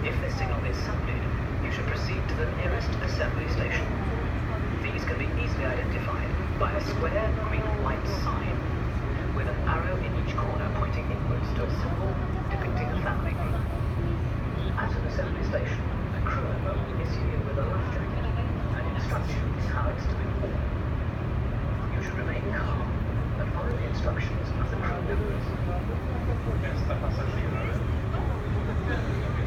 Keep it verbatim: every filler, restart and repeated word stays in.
If this signal is sounded, you should proceed to the nearest assembly station. These can be easily identified by a square green white sign with an arrow in each corner pointing inwards to a symbol depicting a family. At an assembly station, a crew member will issue you with a life jacket and instructions how it's to be worn. You should remain calm and follow the instructions of the crew members. Esta passagiera